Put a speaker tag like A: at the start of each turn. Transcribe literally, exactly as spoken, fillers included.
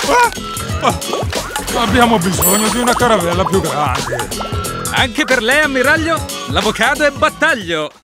A: Ah, ah, abbiamo bisogno di una caravella più grande.
B: Anche per lei, ammiraglio, l'avocado è battaglio.